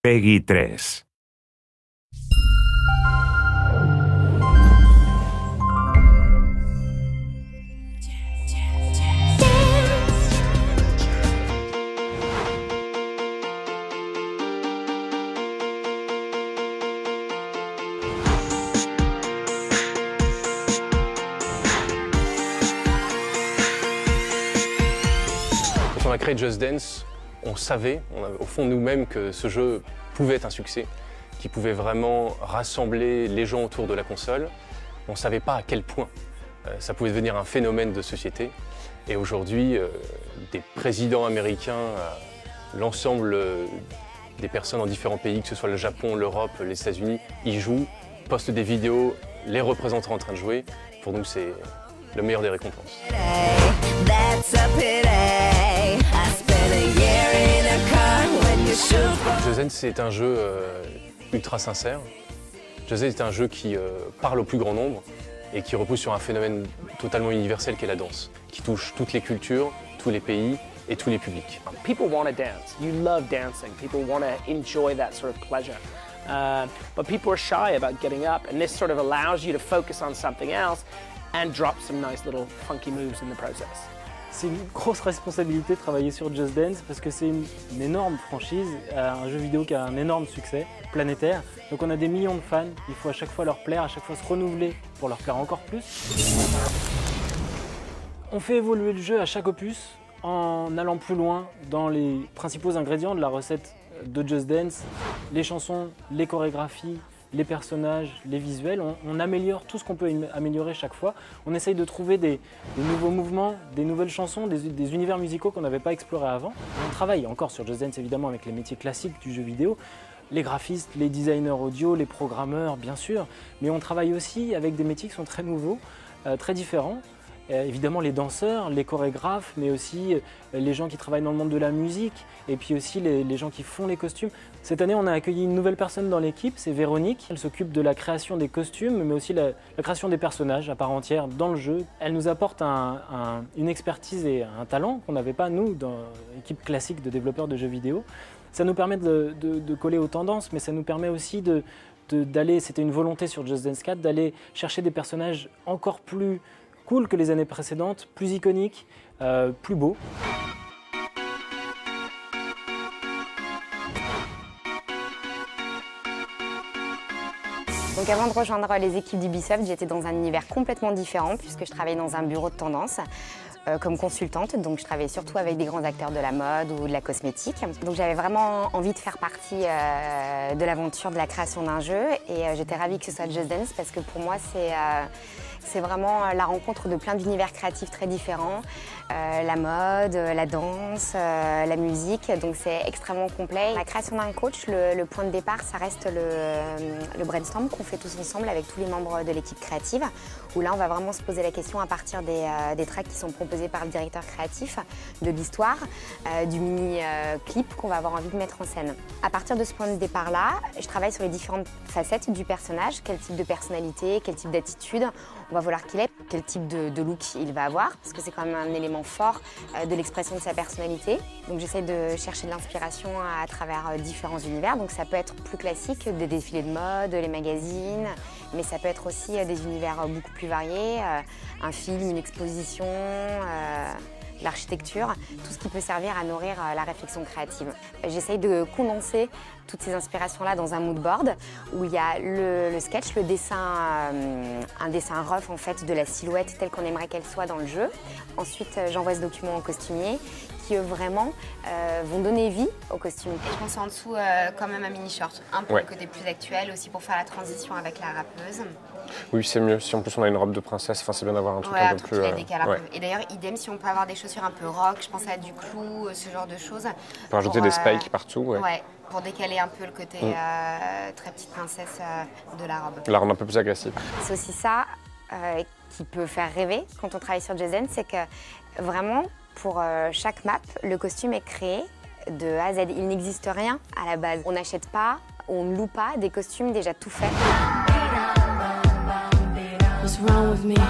Peggy 3. Quand on a créé Just Dance, on savait, au fond de nous-mêmes, que ce jeu pouvait être un succès, qu'il pouvait vraiment rassembler les gens autour de la console. On ne savait pas à quel point ça pouvait devenir un phénomène de société. Et aujourd'hui, des présidents américains, l'ensemble des personnes en différents pays, que ce soit le Japon, l'Europe, les États-Unis, y jouent, postent des vidéos, les représentants en train de jouer. Pour nous, c'est le meilleur des récompenses. Just Dance, c'est un jeu ultra sincère. Just Dance est un jeu qui parle au plus grand nombre et qui repose sur un phénomène totalement universel qu'est la danse, qui touche toutes les cultures, tous les pays et tous les publics. People want to dance. You love dancing. People want to enjoy that sort of pleasure. But people are shy about getting up, and this sort of allows you to focus on something else and drop some nice little funky moves in the process. C'est une grosse responsabilité de travailler sur Just Dance parce que c'est une énorme franchise, un jeu vidéo qui a un énorme succès planétaire. Donc on a des millions de fans, il faut à chaque fois leur plaire, à chaque fois se renouveler pour leur plaire encore plus. On fait évoluer le jeu à chaque opus en allant plus loin dans les principaux ingrédients de la recette de Just Dance, les chansons, les chorégraphies, les personnages, les visuels, on améliore tout ce qu'on peut améliorer chaque fois. On essaye de trouver des nouveaux mouvements, des nouvelles chansons, des univers musicaux qu'on n'avait pas explorés avant. On travaille encore sur Just Dance évidemment avec les métiers classiques du jeu vidéo, les graphistes, les designers audio, les programmeurs bien sûr, mais on travaille aussi avec des métiers qui sont très nouveaux, très différents. Évidemment les danseurs, les chorégraphes, mais aussi les gens qui travaillent dans le monde de la musique et puis aussi les gens qui font les costumes. Cette année, on a accueilli une nouvelle personne dans l'équipe, c'est Véronique. Elle s'occupe de la création des costumes, mais aussi la création des personnages à part entière dans le jeu. Elle nous apporte une expertise et un talent qu'on n'avait pas, nous, dans l'équipe classique de développeurs de jeux vidéo. Ça nous permet de coller aux tendances, mais ça nous permet aussi d'aller, c'était une volonté sur Just Dance 4, d'aller chercher des personnages encore plus cool que les années précédentes, plus iconiques, plus beaux. Donc avant de rejoindre les équipes d'Ubisoft, j'étais dans un univers complètement différent puisque je travaillais dans un bureau de tendance comme consultante. Donc je travaillais surtout avec des grands acteurs de la mode ou de la cosmétique. Donc j'avais vraiment envie de faire partie de l'aventure de la création d'un jeu et j'étais ravie que ce soit Just Dance parce que pour moi c'est vraiment la rencontre de plein d'univers créatifs très différents, la mode, la danse, la musique, donc c'est extrêmement complet. La création d'un coach, le point de départ, ça reste le brainstorm qu'on fait tous ensemble avec tous les membres de l'équipe créative, où là on va vraiment se poser la question à partir des tracks qui sont proposés par le directeur créatif, de l'histoire, du mini-clip qu'on va avoir envie de mettre en scène. À partir de ce point de départ-là, je travaille sur les différentes facettes du personnage, quel type de personnalité, quel type d'attitude on va vouloir qu'il ait, quel type de look il va avoir, parce que c'est quand même un élément fort de l'expression de sa personnalité. Donc j'essaie de chercher de l'inspiration à travers différents univers, donc ça peut être plus classique, des défilés de mode, les magazines, mais ça peut être aussi des univers beaucoup plus variés, un film, une exposition, l'architecture, tout ce qui peut servir à nourrir la réflexion créative. J'essaye de condenser toutes ces inspirations-là dans un mood board où il y a le sketch, le dessin, un dessin rough en fait de la silhouette telle qu'on aimerait qu'elle soit dans le jeu. Ensuite, j'envoie ce document au costumier qui eux vraiment vont donner vie au costume. Et je pense en dessous quand même un mini short, un pour le côté plus actuel, aussi pour faire la transition avec la rappeuse. Oui, c'est mieux. Si en plus on a une robe de princesse, enfin, c'est bien d'avoir un truc un peu plus... Et d'ailleurs, idem, si on peut avoir des chaussures un peu rock, je pense à du clou, ce genre de choses. On peut rajouter des spikes partout. Ouais, pour décaler un peu le côté très petite princesse de la robe. La rendre un peu plus agressive. C'est aussi ça qui peut faire rêver quand on travaille sur Just Dance, c'est que vraiment, pour chaque map, le costume est créé de A à Z. Il n'existe rien à la base. On n'achète pas, on ne loue pas des costumes déjà tout faits. What's wrong with me?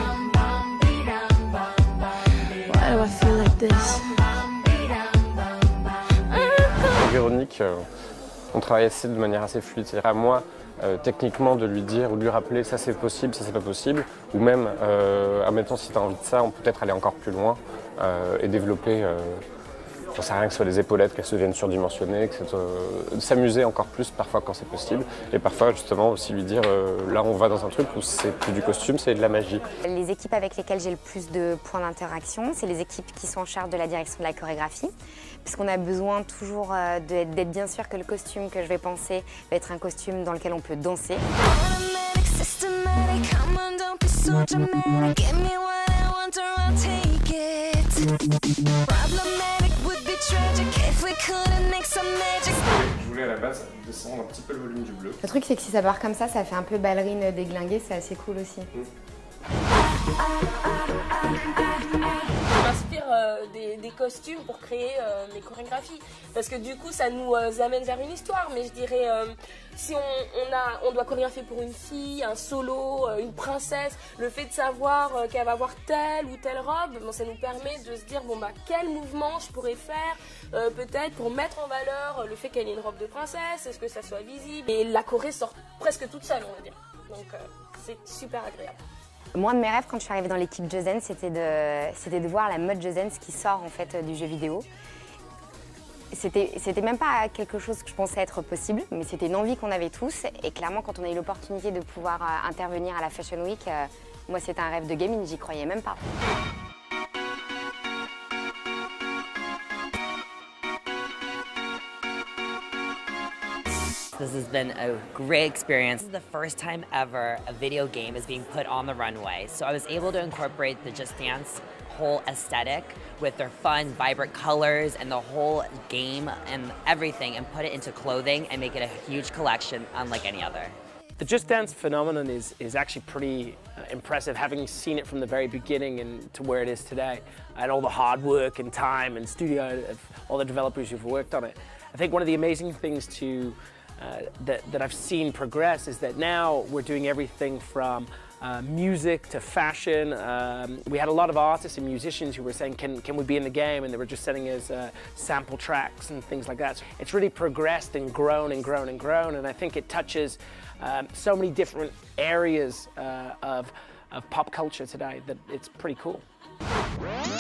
Why do I feel like this? Véronique, on travaille de manière assez fluide. C'est-à-dire à moi, techniquement, de lui dire ou de lui rappeler ça c'est possible, ça c'est pas possible, ou même, admettons si tu as envie de ça, on peut peut-être aller encore plus loin et développer, j'en sais rien, que ce soit des épaulettes, qu'elles deviennent surdimensionnées, s'amuser encore plus parfois quand c'est possible, et parfois justement aussi lui dire là on va dans un truc où c'est plus du costume, c'est de la magie. Les équipes avec lesquelles j'ai le plus de points d'interaction, c'est les équipes qui sont en charge de la direction de la chorégraphie, puisqu'on a besoin toujours d'être bien sûr que le costume que je vais penser va être un costume dans lequel on peut danser. Je voulais à la base descendre un petit peu le volume du bleu. Le truc c'est que si ça part comme ça fait un peu ballerine déglinguée, c'est assez cool aussi. Je m'inspire des costumes pour créer mes chorégraphies parce que du coup ça nous amène vers une histoire, mais je dirais si on doit chorégraphier pour une fille, un solo, une princesse, le fait de savoir qu'elle va avoir telle ou telle robe, bon, ça nous permet de se dire bon bah quel mouvement je pourrais faire peut-être pour mettre en valeur le fait qu'elle ait une robe de princesse, est-ce que ça soit visible, et la choré sort presque toute seule, on va dire, donc c'est super agréable. Moi, de mes rêves, quand je suis arrivée dans l'équipe Just Dance, c'était de voir la mode Just Dance qui sort en fait du jeu vidéo. C'était même pas quelque chose que je pensais être possible, mais c'était une envie qu'on avait tous. Et clairement, quand on a eu l'opportunité de pouvoir intervenir à la Fashion Week, moi, c'était un rêve de gamine, j'y croyais même pas. This has been a great experience. This is the first time ever a video game is being put on the runway. So I was able to incorporate the Just Dance whole aesthetic with their fun, vibrant colors and the whole game and everything, and put it into clothing and make it a huge collection unlike any other. The Just Dance phenomenon is actually pretty impressive, having seen it from the very beginning and to where it is today, and all the hard work and time and studio of all the developers who've worked on it. I think one of the amazing things that I've seen progress is that now we're doing everything from music to fashion. We had a lot of artists and musicians who were saying, can we be in the game? And they were just sending us sample tracks and things like that. So it's really progressed and grown and grown and grown, and I think it touches so many different areas of pop culture today that it's pretty cool.